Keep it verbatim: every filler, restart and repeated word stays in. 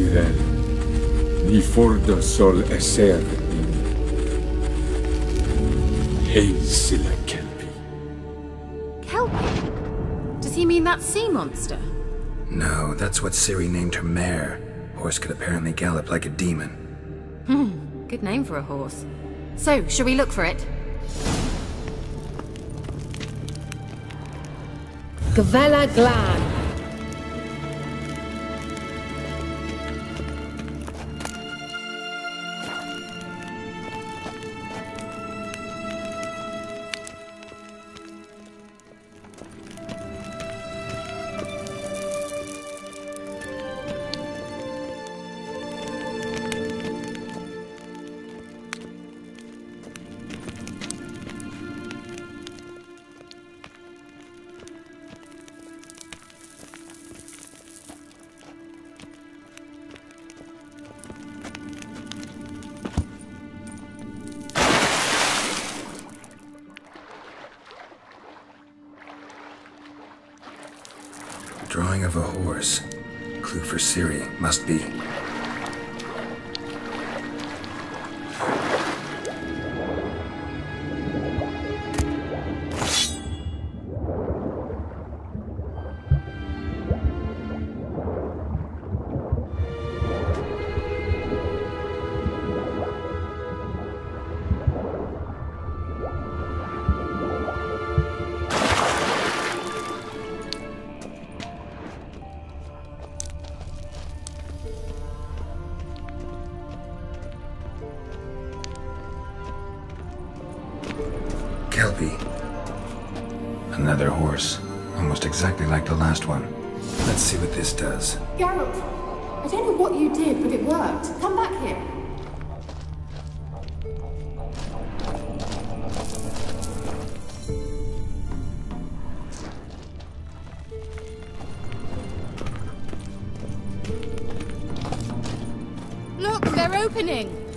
Ciri, ni fordo sol esser in Hazel Kelpie. Kelpie? Does he mean that sea monster? No, that's what Ciri named her mare. Horse could apparently gallop like a demon. Hmm, good name for a horse. So, shall we look for it? Gavella Glan. Drawing of a horse. Clue for Ciri, must be. Kelpie. Another horse. Almost exactly like the last one. Let's see what this does. Geralt, I don't know what you did, but it worked. Come back here. Look, they're opening!